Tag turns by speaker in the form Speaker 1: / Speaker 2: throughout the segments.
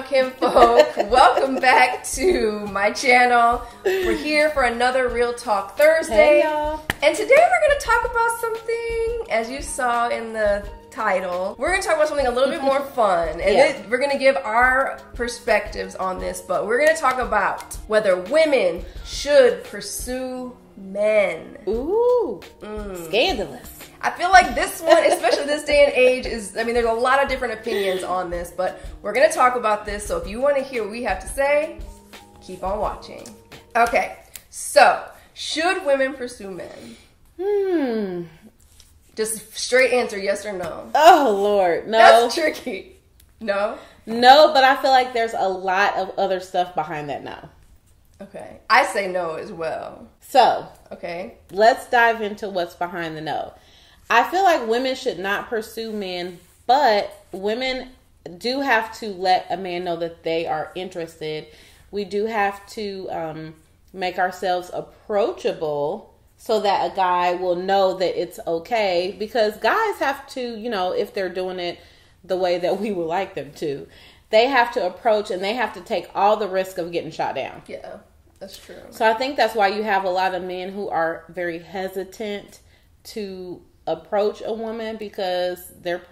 Speaker 1: kinfolk. Welcome back to my channel. We're here for another Real Talk Thursday.
Speaker 2: Hey, y'all.
Speaker 1: And today we're going to talk about something, as you saw in the title, we're going to talk about something a little bit more fun. And we're going to give our perspectives on this, but we're going to talk about whether women should pursue men.
Speaker 2: Ooh, scandalous.
Speaker 1: I feel like this one, especially this day and age, there's a lot of different opinions on this, but we're going to talk about this, so if you want to hear what we have to say, keep on watching. Okay, so, should women pursue men? Just straight answer, yes or no.
Speaker 2: Oh, Lord, no.
Speaker 1: That's tricky. No?
Speaker 2: No, but I feel like there's a lot of other stuff behind that no.
Speaker 1: Okay. I say no as well.
Speaker 2: So,
Speaker 1: okay,
Speaker 2: let's dive into what's behind the no. I feel like women should not pursue men, but women do have to let a man know that they are interested. We do have to make ourselves approachable so that a guy will know that it's okay. Because guys have to, if they're doing it the way that we would like them to, they have to approach and they have to take all the risk of getting shot down.
Speaker 1: Yeah, that's true.
Speaker 2: So I think that's why you have a lot of men who are very hesitant to approach a woman, because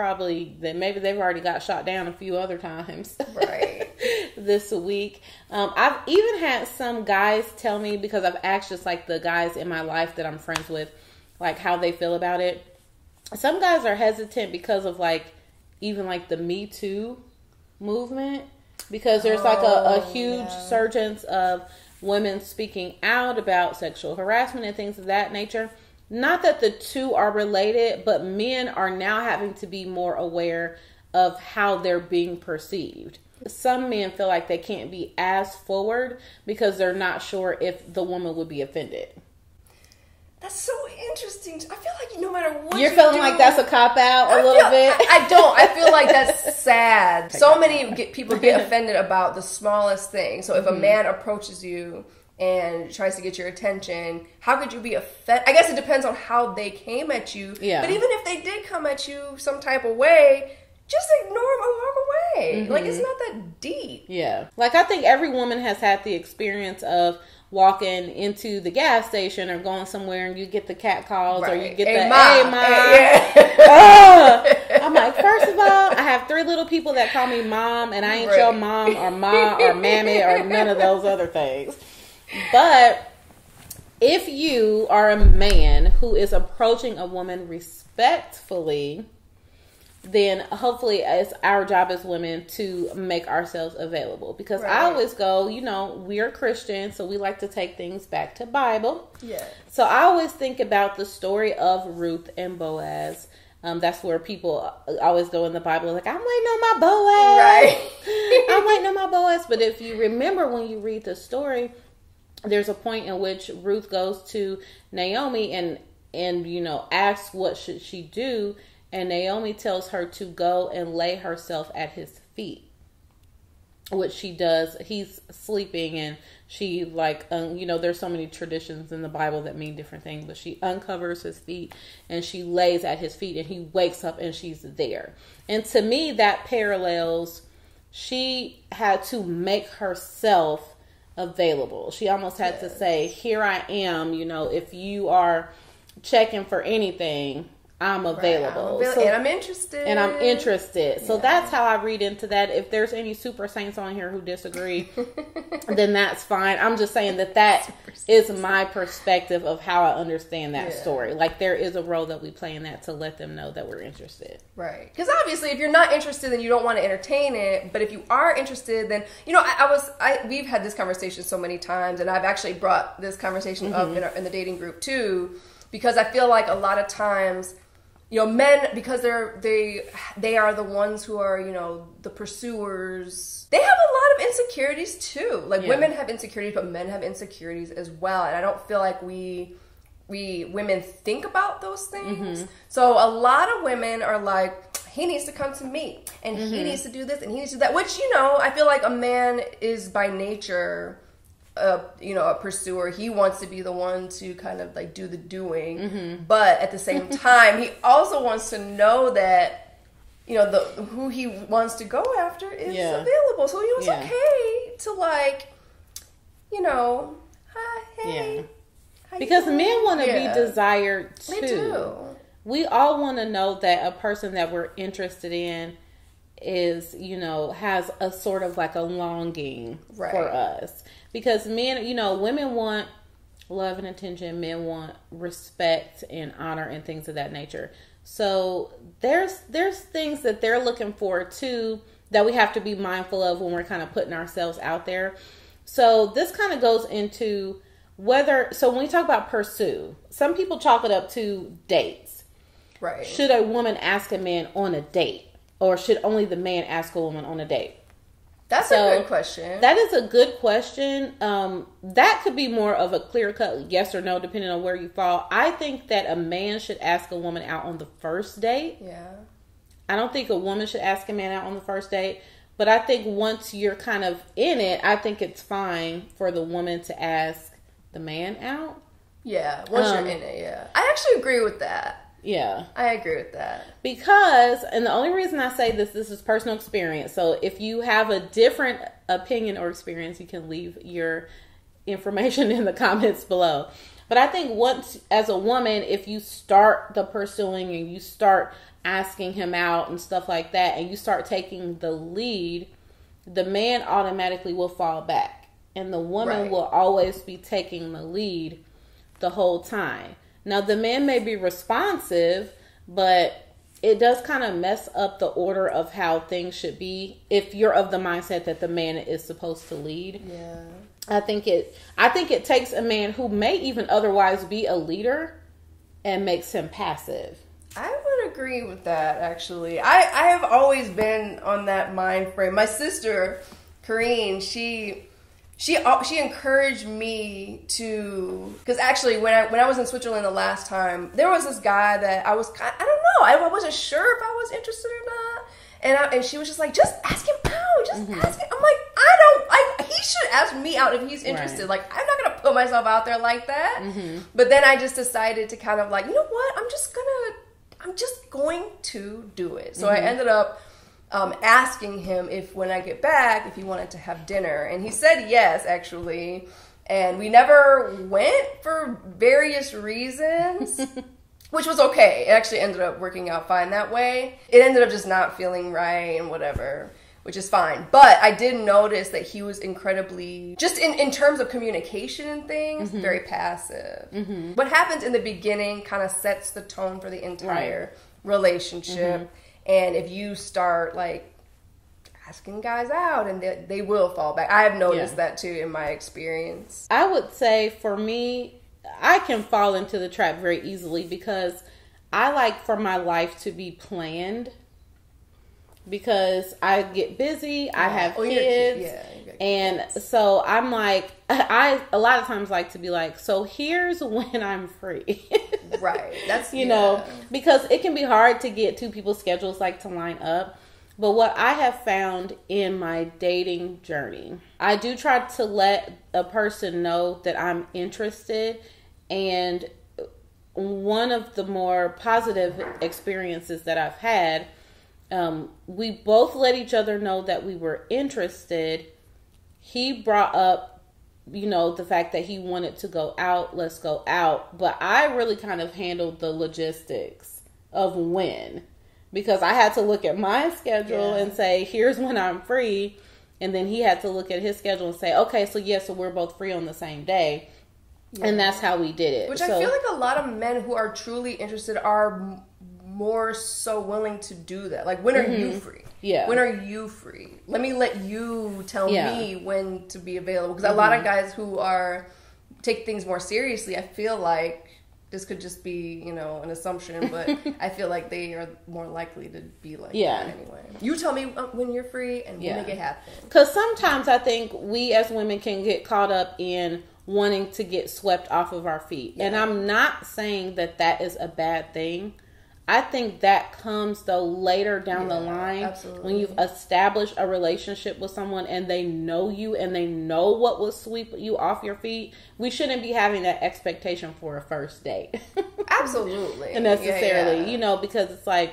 Speaker 2: maybe they've already got shot down a few other times
Speaker 1: right
Speaker 2: this week. I've even had some guys tell me, because I've asked just like the guys in my life that I'm friends with, like how they feel about it. Some guys are hesitant because of even the Me Too movement, because there's a huge surgence of women speaking out about sexual harassment and things of that nature. Not that the two are related, but men are now having to be more aware of how they're being perceived. Some men feel like they can't be as forward because they're not sure if the woman would be offended.
Speaker 1: That's so interesting. I feel like no matter what
Speaker 2: you're feeling like that's a cop out a little bit.
Speaker 1: I don't. I feel like that's sad. So many people get offended about the smallest thing. So if a man approaches you and tries to get your attention, how could you be offended? I guess it depends on how they came at you.
Speaker 2: Yeah.
Speaker 1: But even if they did come at you some type of way, just ignore them and walk away. Like, it's not that deep.
Speaker 2: Yeah. I think every woman has had the experience of walking into the gas station or going somewhere and you get the cat calls, right, or you get hey, I'm like, first of all, I have 3 little people that call me mom, and I ain't your mom or ma or mammy or none of those other things. But if you are a man who is approaching a woman respectfully, then hopefully it's our job as women to make ourselves available. Because I always go, we're Christians, so we like to take things back to Bible.
Speaker 1: Yeah. So
Speaker 2: I always think about the story of Ruth and Boaz. That's where people always go in the Bible like, I'm waiting on my Boaz.
Speaker 1: Right.
Speaker 2: I'm waiting on my Boaz. But if you remember when you read the story, there's a point in which Ruth goes to Naomi and asks what should she do. And Naomi tells her to go and lay herself at his feet, which she does. He's sleeping, and she there's so many traditions in the Bible that mean different things, but she uncovers his feet and she lays at his feet, and he wakes up and she's there. And to me, that parallels, she had to make herself available. She almost had to say, here I am, if you are checking for anything, I'm available.
Speaker 1: And I'm interested.
Speaker 2: So that's how I read into that. If there's any super saints on here who disagree, then that's fine. I'm just saying that is my perspective of how I understand that story. There is a role that we play in that to let them know that we're interested.
Speaker 1: Right. Because obviously if you're not interested, then you don't want to entertain it. But if you are interested, then, we've had this conversation so many times, and I've actually brought this conversation up in the dating group too, because I feel like a lot of times, men, because they are the ones who are, the pursuers, they have a lot of insecurities too. Women have insecurities, but men have insecurities as well. And I don't feel like we women think about those things. So a lot of women are like, he needs to come to me, and he needs to do this, and he needs to do that, which, I feel like a man is by nature a pursuer. He wants to be the one to kind of like do the doing, but at the same time, he also wants to know that you know, who he wants to go after is available. So, you know, it's okay to, like, you know, hi, hey.
Speaker 2: Yeah. Because men want to be desired too.
Speaker 1: They do.
Speaker 2: We all want to know that a person that we're interested in is, you know, has a sort of like a longing for us. Because men, you know, women want love and attention, men want respect and honor and things of that nature. So there's things that they're looking for too that we have to be mindful of when we're kind of putting ourselves out there. So this kind of goes into so when we talk about pursue, some people chalk it up to dates.
Speaker 1: Right.
Speaker 2: Should a woman ask a man on a date, or should only the man ask a woman on a date?
Speaker 1: That's a good question.
Speaker 2: That is a good question. That could be more of a clear-cut yes or no, depending on where you fall. I think that a man should ask a woman out on the first date.
Speaker 1: Yeah.
Speaker 2: I don't think a woman should ask a man out on the first date. But I think once you're kind of in it, I think it's fine for the woman to ask the man out.
Speaker 1: Yeah, once you're in it, yeah. I actually agree with that.
Speaker 2: Yeah.
Speaker 1: I agree with that.
Speaker 2: Because, and the only reason I say this is personal experience. So if you have a different opinion or experience, you can leave your information in the comments below. But I think once, as a woman, if you start the pursuing and you start asking him out and stuff like that, and you start taking the lead, the man automatically will fall back. And the woman will always be taking the lead the whole time. Now, the man may be responsive, but it does kind of mess up the order of how things should be if you're of the mindset that the man is supposed to lead.
Speaker 1: Yeah.
Speaker 2: I think it takes a man who may even otherwise be a leader and makes him passive.
Speaker 1: I would agree with that, actually. I have always been on that mind frame. My sister, Kareen, she encouraged me to, because actually when I was in Switzerland the last time, there was this guy that I don't know, I wasn't sure if I was interested or not, and she was just like, just ask him out, just ask him. I'm like, he should ask me out if he's interested. Like, I'm not gonna put myself out there like that. But then I just decided to kind of like, you know what, I'm just going to do it. So I ended up asking him if when I get back, if he wanted to have dinner. And he said yes, actually. And we never went for various reasons, which was okay. It actually ended up working out fine that way. It ended up just not feeling right and whatever, which is fine. But I did notice that he was incredibly, just in terms of communication and things, very passive. What happens in the beginning kind of sets the tone for the entire relationship. And if you start, like, asking guys out, and they will fall back. I have noticed that, too, in my experience.
Speaker 2: I would say, for me, I can fall into the trap very easily because I like for my life to be planned. Because I get busy, I have kids, and so I'm like, I a lot of times like to be like, so here's when I'm free.
Speaker 1: Right. That's,
Speaker 2: you know, because it can be hard to get two people's schedules like to line up. But what I have found in my dating journey, I do try to let a person know that I'm interested. And one of the more positive experiences that I've had, we both let each other know that we were interested. He brought up, you know, the fact that he wanted to go out, let's go out. But I really kind of handled the logistics of when, because I had to look at my schedule and say, here's when I'm free. And then he had to look at his schedule and say, okay, so we're both free on the same day. Yeah. And that's how we did it.
Speaker 1: Which I feel like a lot of men who are truly interested are more so willing to do that. Like, when are you free? Yeah. When are you free? Let you tell me when to be available. Because a lot of guys who take things more seriously, I feel like this could just be, you know, an assumption, but I feel like they are more likely to be like that anyway. You tell me when you're free and we'll make it happen.
Speaker 2: Because sometimes I think we as women can get caught up in wanting to get swept off of our feet. Yeah. And I'm not saying that is a bad thing. I think that comes, though, later down the line. Absolutely. When you've established a relationship with someone and they know you and they know what will sweep you off your feet. We shouldn't be having that expectation for a first date.
Speaker 1: Absolutely.
Speaker 2: Necessarily, you know, because it's like,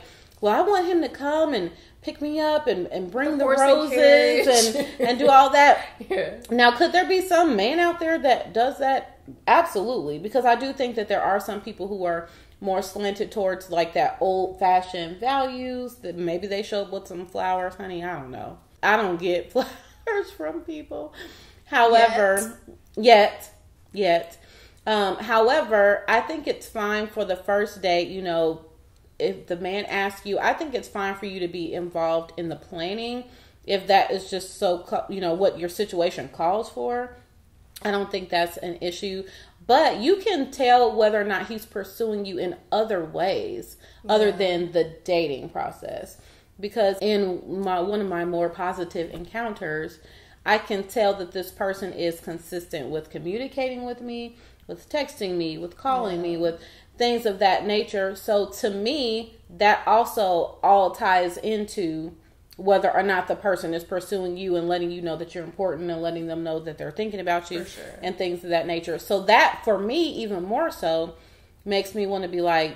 Speaker 2: well, I want him to come and pick me up and bring the
Speaker 1: horse
Speaker 2: roses and do all that.
Speaker 1: Yeah.
Speaker 2: Now, could there be some man out there that does that? Absolutely. Because I do think that there are some people who are more slanted towards like that old fashioned values, that maybe they show up with some flowers. Honey, I don't know. I don't get flowers from people. However, yet. However, I think it's fine for the first date, you know, if the man asks you, I think it's fine for you to be involved in the planning if that is just so, you know, what your situation calls for. I don't think that's an issue. But you can tell whether or not he's pursuing you in other ways other than the dating process. Because in one of my more positive encounters, I can tell that this person is consistent with communicating with me, with texting me, with calling me, with things of that nature. So to me, that also all ties into whether or not the person is pursuing you and letting you know that you're important and letting them know that they're thinking about you and things of that nature. So that, for me, even more so, makes me want to be like,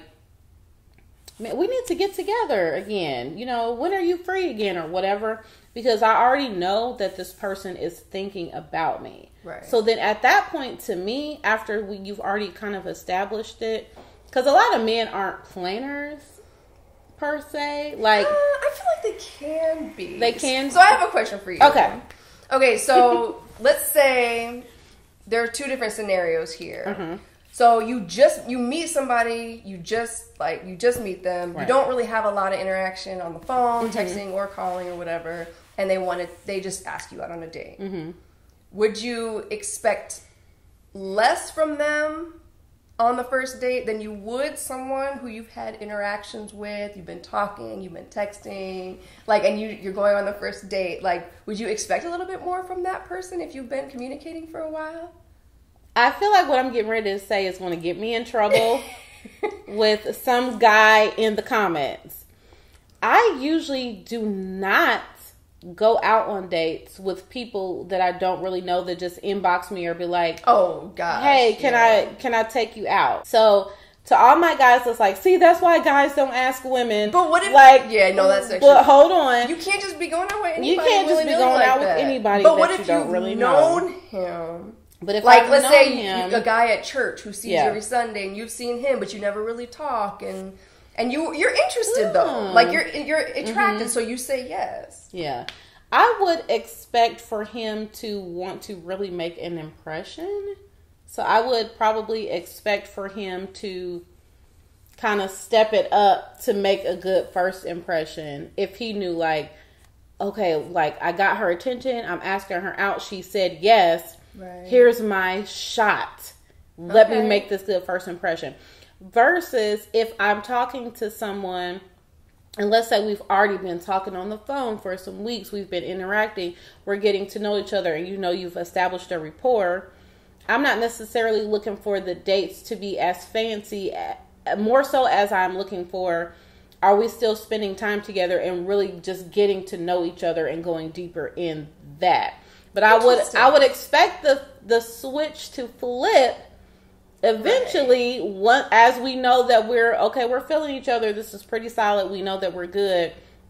Speaker 2: man, we need to get together again. You know, when are you free again or whatever? Because I already know that this person is thinking about me.
Speaker 1: Right.
Speaker 2: So then at that point, to me, after you've already kind of established it, because a lot of men aren't planners per se. Like,
Speaker 1: I feel like they can be.
Speaker 2: They can.
Speaker 1: So I have a question for you.
Speaker 2: Okay,
Speaker 1: so let's say there are two different scenarios here.
Speaker 2: Mm-hmm.
Speaker 1: So you meet somebody, you just meet them.
Speaker 2: Right.
Speaker 1: You don't really have a lot of interaction on the phone, texting or calling or whatever, and they just ask you out on a date.
Speaker 2: Mm-hmm.
Speaker 1: Would you expect less from them on the first date than you would someone who you've had interactions with, you've been talking, you've been texting, like, and you're going on the first date? Like, would you expect a little bit more from that person if you've been communicating for a while?
Speaker 2: I feel like what I'm getting ready to say is going to get me in trouble with some guy in the comments. I usually do not go out on dates with people that I don't really know that just inbox me or be like,
Speaker 1: oh gosh,
Speaker 2: hey, can I take you out? So to all my guys that's like, see, that's why guys don't ask women.
Speaker 1: But what if,
Speaker 2: like,
Speaker 1: that's actually,
Speaker 2: but hold on,
Speaker 1: you can't just be going out with anybody.
Speaker 2: You can't just be going out with anybody
Speaker 1: but what
Speaker 2: that
Speaker 1: if
Speaker 2: you don't really
Speaker 1: known
Speaker 2: know
Speaker 1: him?
Speaker 2: But if
Speaker 1: like, let's say
Speaker 2: him,
Speaker 1: a guy at church who sees you every Sunday and you've seen him, but you never really talk, and you're interested though, like you're attracted, so you say yes.
Speaker 2: Yeah. I would expect for him to want to really make an impression. So I would probably expect for him to kind of step it up to make a good first impression. If he knew, like, okay, like, I got her attention, I'm asking her out, she said yes, here's my shot. Let me make this good first impression. Versus if I'm talking to someone, and let's say we've already been talking on the phone for some weeks, we've been interacting, we're getting to know each other, and you know you've established a rapport. I'm not necessarily looking for the dates to be as fancy, more so as I'm looking for, are we still spending time together and really just getting to know each other and going deeper in that. But I would expect the switch to flip eventually, as we know that we're feeling each other, this is pretty solid, we know that we're good.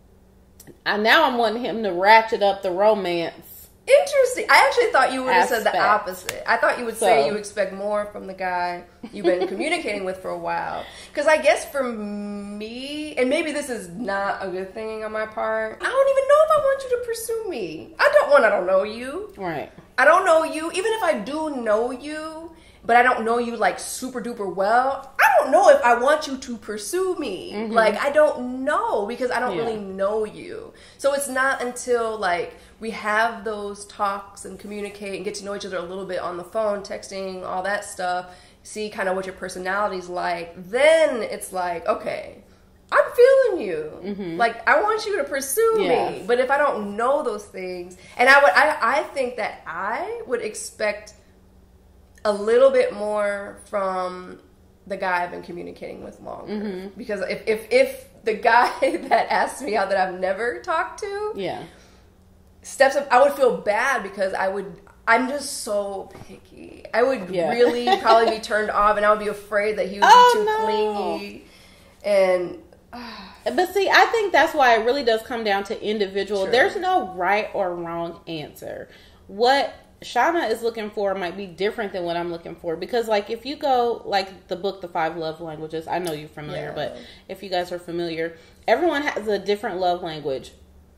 Speaker 2: Now I'm wanting him to ratchet up the romance.
Speaker 1: Interesting. I actually thought you would have said the opposite. I thought you would say you expect more from the guy you've been communicating with for a while. Because I guess for me, and maybe this is not a good thing on my part, I don't even know if I want you to pursue me. I don't know you.
Speaker 2: Right.
Speaker 1: I don't know you. Even if I do know you, but I don't know you like super duper well, I don't know if I want you to pursue me. Mm-hmm. Like, I don't know, because I don't really know you. So it's not until like we have those talks and communicate and get to know each other a little bit on the phone, texting, all that stuff, see kind of what your personality's like, then it's like, okay, I'm feeling you. Mm-hmm. Like, I want you to pursue me. But if I don't know those things, and I think that I would expect a little bit more from the guy I've been communicating with longer. Mm-hmm. Because if the guy that asks me out that I've never talked to steps up, I would feel bad, because I'm just so picky. I would really probably be turned off, and I would be afraid that he would be too clingy. And
Speaker 2: But see, I think that's why it really does come down to individual.
Speaker 1: True.
Speaker 2: There's no right or wrong answer. What Shauna is looking for might be different than what I'm looking for. Because, like, if you go, like, the book, The 5 Love Languages, I know you're familiar, but if you guys are familiar, everyone has a different love language.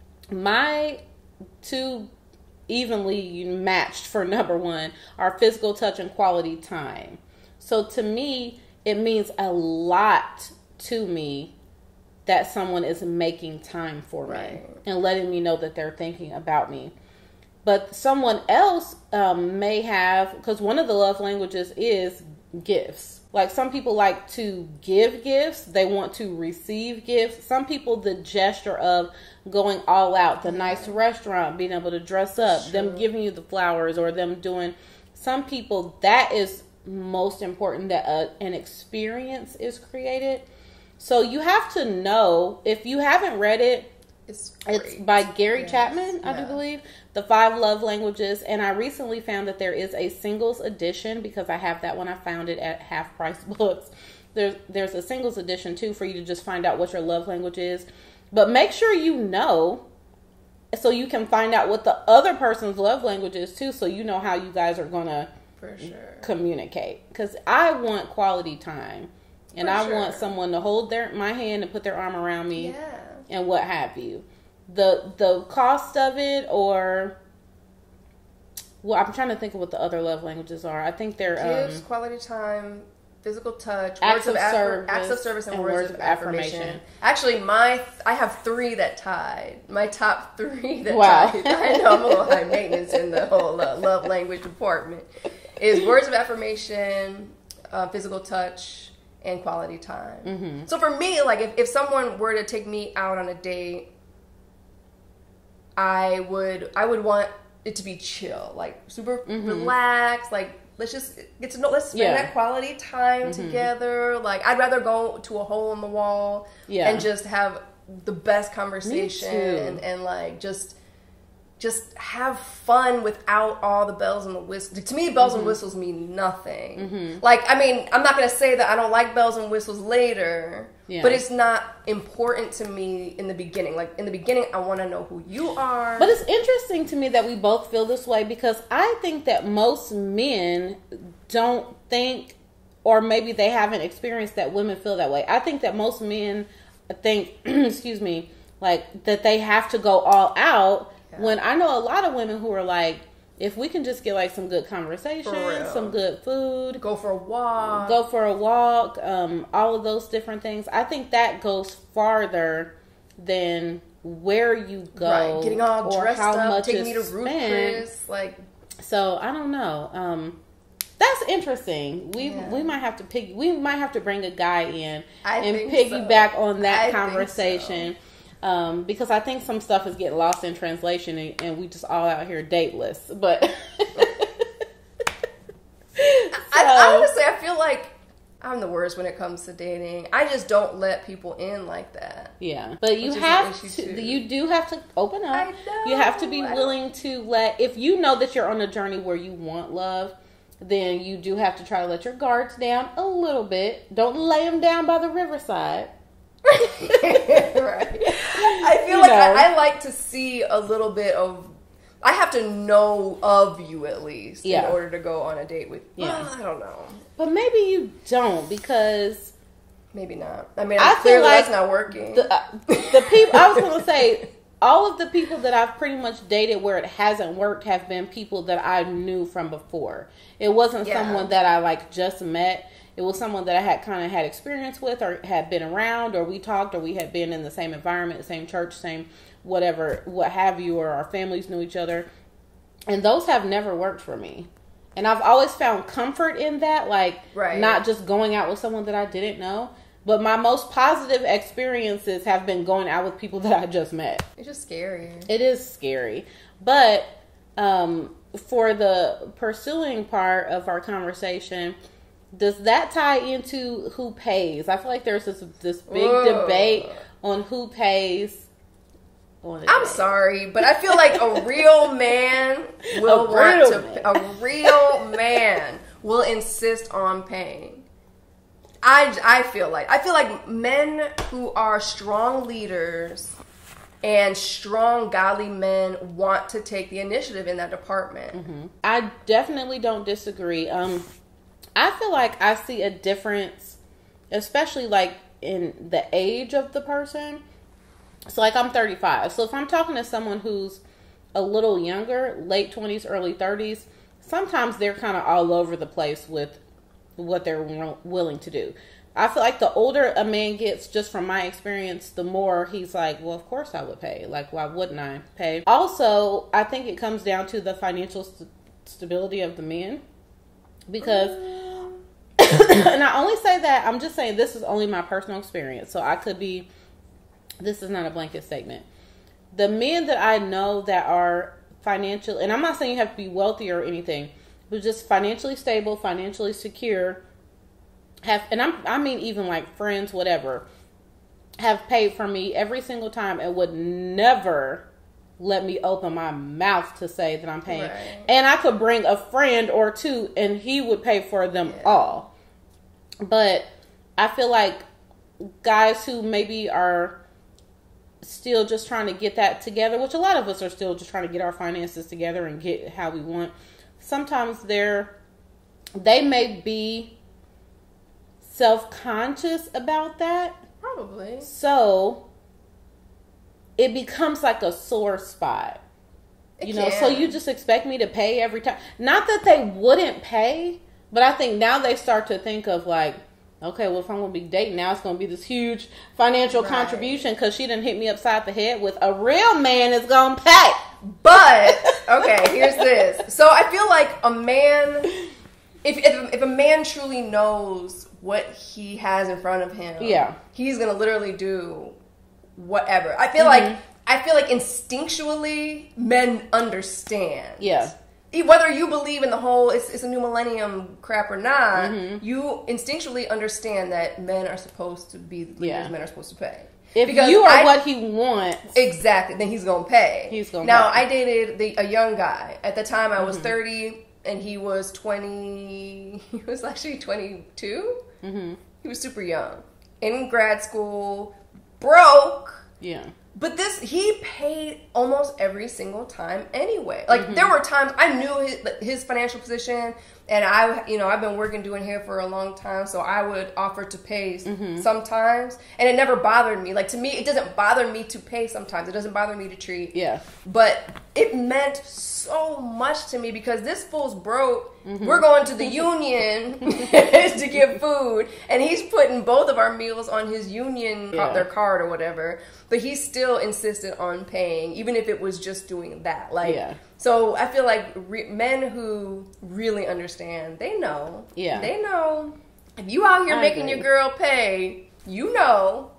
Speaker 2: My two evenly matched for number one are physical touch and quality time. So, to me, it means a lot to me that someone is making time for me and letting me know that they're thinking about me. But someone else may have, because one of the love languages is gifts. Like, some people like to give gifts. They want to receive gifts. Some people, the gesture of going all out, the nice restaurant, being able to dress up, them giving you the flowers, or them doing... Some people, that is most important, that an experience is created. So you have to know, if you haven't read it, it's by Gary Chapman, I do believe, The 5 Love Languages. And I recently found that there is a singles edition, because I have that one. I found it at Half Price Books. There's a singles edition too, for you to just find out what your love language is. But make sure you know, so you can find out what the other person's love language is too, so you know how you guys are going to communicate. Because I want quality time. And I want someone to hold my hand and put their arm around me and what have you. The cost of it, or... Well, I'm trying to think of what the other love languages are. I think they're...
Speaker 1: Gifts, quality time, physical touch,
Speaker 2: acts of
Speaker 1: service, and words of affirmation. Actually, I have 3 that tied. My top 3 that tied. I know I'm a little high maintenance in the whole love language department. Is words of affirmation, physical touch, and quality time. Mm-hmm. So for me, like, if someone were to take me out on a date, I would want it to be chill, like super relaxed, like let's just get to know, let's spend that quality time together. Like, I'd rather go to a hole in the wall and just have the best conversation and like just have fun without all the bells and the whistles. To me, bells and whistles mean nothing. Like, I mean, I'm not going to say that I don't like bells and whistles later, but it's not important to me in the beginning. Like, in the beginning, I want to know who you are.
Speaker 2: But it's interesting to me that we both feel this way, because I think that most men don't think, or maybe they haven't experienced that women feel that way. I think that most men think, excuse me, like, that they have to go all out. When I know a lot of women who are like, if we can just get like some good conversation, some good food,
Speaker 1: go for a walk,
Speaker 2: all of those different things, I think that goes farther than where you go,
Speaker 1: getting all dressed up, taking me to Ruth Chris, like.
Speaker 2: So I don't know. That's interesting. We might have to bring a guy in and piggyback on that conversation. Because I think some stuff is getting lost in translation, and we just all out here dateless. But
Speaker 1: honestly, I feel like I'm the worst when it comes to dating. I just don't let people in like that.
Speaker 2: Yeah, but you do have to open up.
Speaker 1: I know.
Speaker 2: You have to be willing to if you know that you're on a journey where you want love, then you do have to try to let your guards down a little bit. Don't lay them down by the riverside.
Speaker 1: Right. I feel like I like to see a little bit of. I have to know of you at least in order to go on a date with you. I don't know.
Speaker 2: But maybe you don't, because
Speaker 1: maybe not. I mean, clearly like that's not working.
Speaker 2: The people I was going to say, all of the people that I've pretty much dated where it hasn't worked have been people that I knew from before. It wasn't someone that I like just met. It was someone that I had kind of had experience with, or had been around, or we talked, or we had been in the same environment, same church, same whatever, what have you, or our families knew each other. And those have never worked for me. And I've always found comfort in that, like not just going out with someone that I didn't know. But my most positive experiences have been going out with people that I just met.
Speaker 1: It's just scary.
Speaker 2: It is scary. But for the pursuing part of our conversation, does that tie into who pays? I feel like there's this big debate on who pays.
Speaker 1: I'm sorry, but I feel like a real man will insist on paying. I feel like men who are strong leaders and strong godly men want to take the initiative in that department.
Speaker 2: Mm-hmm. I definitely don't disagree. I feel like I see a difference, especially like in the age of the person. So like I'm 35. So if I'm talking to someone who's a little younger, late 20s, early 30s, sometimes they're kind of all over the place with what they're willing to do. I feel like the older a man gets, just from my experience, the more he's like, well, of course I would pay. Like, why wouldn't I pay? Also, I think it comes down to the financial stability of the men. Because, and I only say that, I'm just saying this is only my personal experience. So I could be, this is not a blanket statement. The men that I know that are financial, and I'm not saying you have to be wealthy or anything, but just financially stable, financially secure, I mean even like friends, whatever, have paid for me every single time and would never let me open my mouth to say that I'm paying. Right. And I could bring a friend or two and he would pay for them all. But I feel like guys who maybe are still just trying to get that together, which a lot of us are still just trying to get our finances together and get how we want. Sometimes they may be self-conscious about that.
Speaker 1: Probably.
Speaker 2: So it becomes like a sore spot. You know, so you just expect me to pay every time. Not that they wouldn't pay, but I think now they start to think of like, okay, well, if I'm going to be dating now, it's going to be this huge financial contribution because she done hit me upside the head with a real man is going to pay.
Speaker 1: But, okay, here's this. So I feel like a man, if a man truly knows what he has in front of him, he's going to literally do whatever. I feel like instinctually men understand.
Speaker 2: Yeah.
Speaker 1: Whether you believe in the whole it's a new millennium crap or not, you instinctually understand that men are supposed to be leaders, men are supposed to pay.
Speaker 2: If you are what he wants,
Speaker 1: exactly, then he's gonna pay.
Speaker 2: He's gonna
Speaker 1: now
Speaker 2: pay.
Speaker 1: I dated a young guy. At the time I was 30 and he was 20. He was actually 22. He was super young, in grad school, broke.
Speaker 2: Yeah.
Speaker 1: But he paid almost every single time anyway. Like, there were times I knew his financial position, and I've been doing hair for a long time, so I would offer to pay sometimes, and it never bothered me. Like, to me, it doesn't bother me to pay sometimes. It doesn't bother me to treat.
Speaker 2: Yeah.
Speaker 1: But it meant so much to me because this fool's broke. We're going to the union to get food, and he's putting both of our meals on his union, their card or whatever. But he still insisted on paying, even if it was just doing that. So I feel like men who really understand, they know. Yeah. They know. If you out here making your girl pay, you know.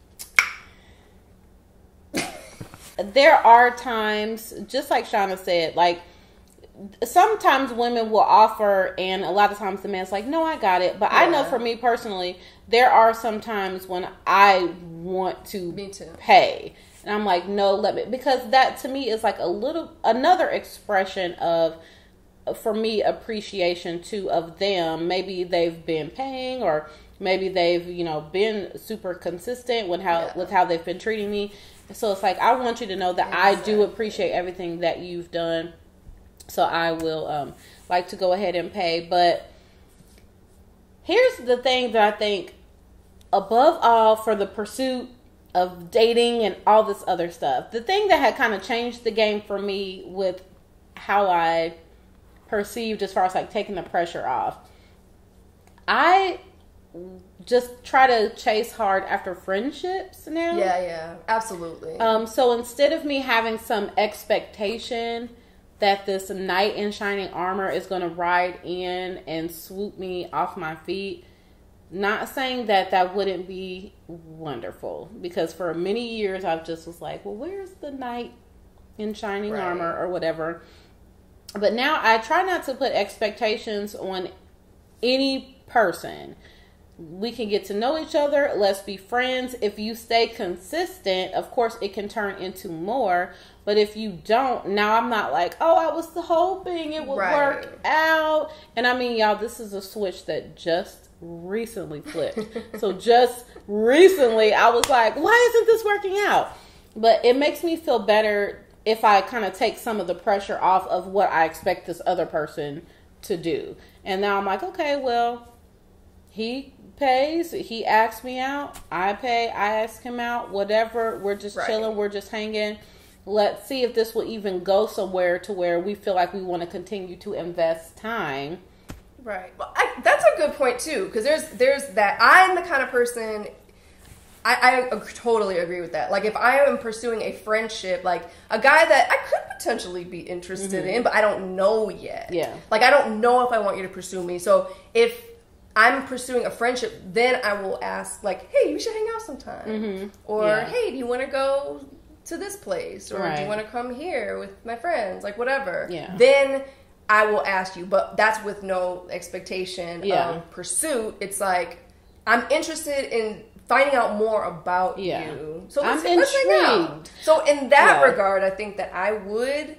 Speaker 2: There are times, just like Shauna said, like, sometimes women will offer, and a lot of times the man's like, no, I got it. But I know for me personally, there are some times when I want to pay. And I'm like, no, let me, because that to me is like another expression of, for me, appreciation too of them. Maybe they've been paying, or maybe they've, been super consistent with how they've been treating me. So it's like, I want you to know that I do appreciate everything that you've done. So I will like to go ahead and pay. But here's the thing that I think, above all, for the pursuit of dating and all this other stuff, the thing that had kind of changed the game for me with how I perceived as far as like taking the pressure off, I just try to chase hard after friendships now.
Speaker 1: Yeah, absolutely.
Speaker 2: So instead of me having some expectation that this knight in shining armor is going to ride in and swoop me off my feet, not saying that wouldn't be wonderful, because for many years I've just was like, well, where's the knight in shining armor or whatever. But now I try not to put expectations on any person. We can get to know each other. Let's be friends. If you stay consistent, of course, it can turn into more. But if you don't, now I'm not like, oh, I was hoping it would work out. And I mean, y'all, this is a switch that just recently flipped. So just recently, I was like, why isn't this working out? But it makes me feel better if I kind of take some of the pressure off of what I expect this other person to do. And now I'm like, okay, well, he pays, he asks me out, I pay, I ask him out, whatever. We're just chilling, we're just hanging. Let's see if this will even go somewhere to where we feel like we want to continue to invest time.
Speaker 1: Right. Well, that's a good point too, because there's that. I'm the kind of person. I totally agree with that. Like, if I am pursuing a friendship, like a guy that I could potentially be interested in, but I don't know yet.
Speaker 2: Yeah.
Speaker 1: Like, I don't know if I want you to pursue me. So if I'm pursuing a friendship, then I will ask, like, hey, we should hang out sometime. Or, hey, do you want to go to this place? Or do you want to come here with my friends? Like, whatever.
Speaker 2: Yeah.
Speaker 1: Then I will ask you, but that's with no expectation of pursuit. It's like, I'm interested in finding out more about you. So let's hang out. So in that regard, I think that I would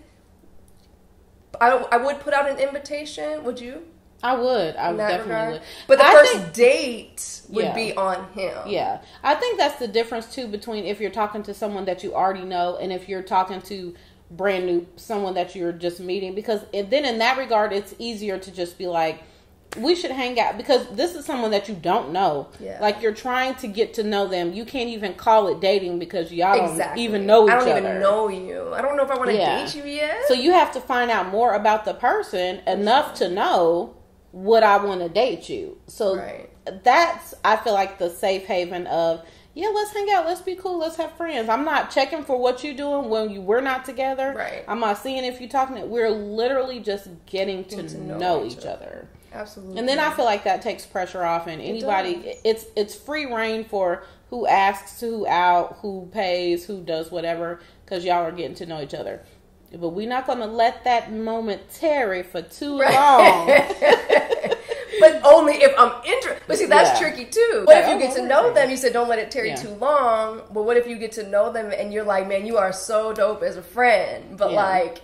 Speaker 1: put out an invitation. Would you?
Speaker 2: I would definitely would.
Speaker 1: But the first date would be on him.
Speaker 2: Yeah. I think that's the difference too between if you're talking to someone that you already know and if you're talking to brand new someone that you're just meeting, because then in that regard it's easier to just be like, we should hang out, because this is someone that you don't know. Yeah. Like, you're trying to get to know them. You can't even call it dating because y'all don't even know each other.
Speaker 1: I don't even know you. I don't know if I want to date you yet.
Speaker 2: So you have to find out more about the person enough to know, would I want to date you? So that's, I feel like, the safe haven of, yeah, let's hang out, let's be cool, let's have friends. I'm not checking for what you're doing when we're not together.
Speaker 1: Right.
Speaker 2: I'm not seeing if you're talking. We're literally just getting to know each other.
Speaker 1: Absolutely.
Speaker 2: And then I feel like that takes pressure off, and anybody, it's free reign for who asks, who out, who pays, who does whatever, because y'all are getting to know each other. But we're not going to let that moment tarry for too long.
Speaker 1: But only if I'm interested. But see, that's tricky too. What if you get to know them? You said don't let it tarry too long. But what if you get to know them and you're like, man, you are so dope as a friend. But like,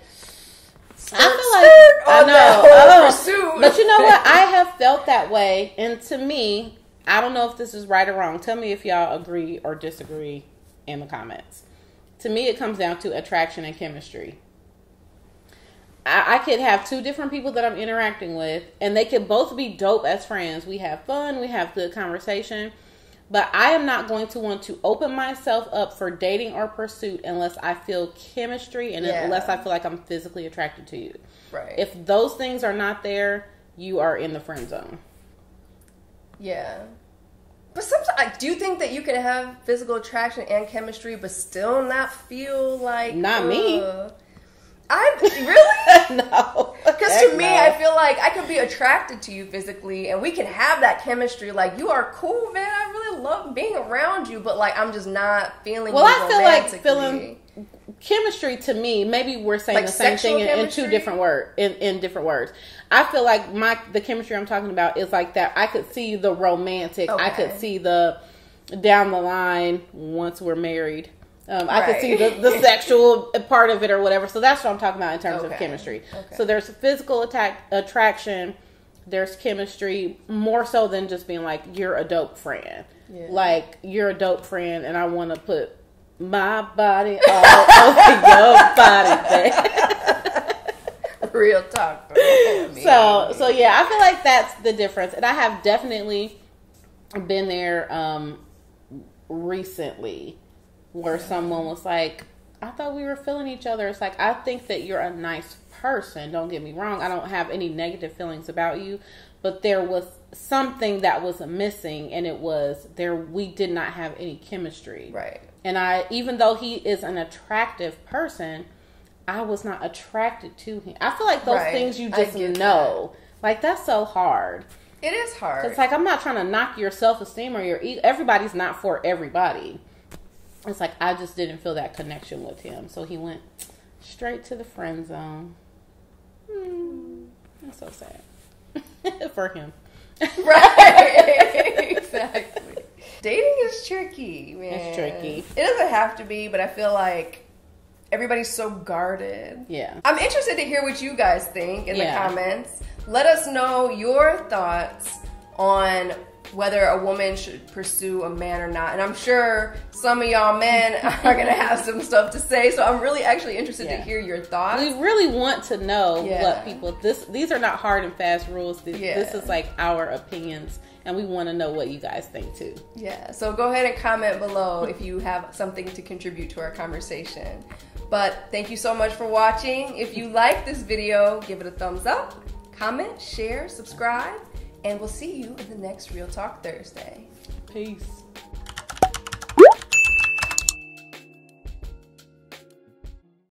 Speaker 1: I know. Pursuit.
Speaker 2: But you know what? I have felt that way. And to me, I don't know if this is right or wrong. Tell me if y'all agree or disagree in the comments. To me, it comes down to attraction and chemistry. I could have two different people that I'm interacting with, and they could both be dope as friends. We have fun, we have good conversation, but I am not going to want to open myself up for dating or pursuit unless I feel chemistry and unless I feel like I'm physically attracted to you.
Speaker 1: Right.
Speaker 2: If those things are not there, you are in the friend zone.
Speaker 1: Yeah. But sometimes, do you think that you can have physical attraction and chemistry but still not feel like...
Speaker 2: Not me.
Speaker 1: I really?
Speaker 2: No.
Speaker 1: Because to me, I feel like I could be attracted to you physically and we can have that chemistry. Like, you are cool, man. I really love being around you, but like, I'm just not feeling
Speaker 2: I feel like feeling chemistry to me, maybe we're saying like the same thing in two different words, in different words. I feel like the chemistry I'm talking about is like that. I could see the romantic. I could see the down the line once we're married. I could see the sexual part of it or whatever. So that's what I'm talking about in terms of chemistry. Okay. So there's physical attraction. There's chemistry, more so than just being like, you're a dope friend. Yeah. Like, you're a dope friend and I want to put my body all over your body there.
Speaker 1: Real talk.
Speaker 2: So yeah, I feel like that's the difference. And I have definitely been there recently where someone was like, I thought we were feeling each other. It's like, I think that you're a nice person. Don't get me wrong. I don't have any negative feelings about you. But there was something that was missing, and it was we did not have any chemistry.
Speaker 1: Right.
Speaker 2: And even though he is an attractive person, I was not attracted to him. I feel like those things you just know. Like, that's so hard.
Speaker 1: It is hard.
Speaker 2: It's like, I'm not trying to knock your self-esteem or your ego. Everybody's not for everybody. It's like, I just didn't feel that connection with him. So he went straight to the friend zone. That's so sad. For him.
Speaker 1: Right. Exactly. Dating is tricky, man.
Speaker 2: It's tricky.
Speaker 1: It doesn't have to be, but I feel like everybody's so guarded.
Speaker 2: Yeah.
Speaker 1: I'm interested to hear what you guys think in the comments. Let us know your thoughts on whether a woman should pursue a man or not. And I'm sure some of y'all men are going to have some stuff to say. So I'm really actually interested to hear your thoughts.
Speaker 2: We really want to know what people, these are not hard and fast rules. This is like our opinions. And we want to know what you guys think too.
Speaker 1: Yeah. So go ahead and comment below if you have something to contribute to our conversation. But thank you so much for watching. If you like this video, give it a thumbs up, comment, share, subscribe. And we'll see you in the next Real Talk Thursday.
Speaker 2: Peace.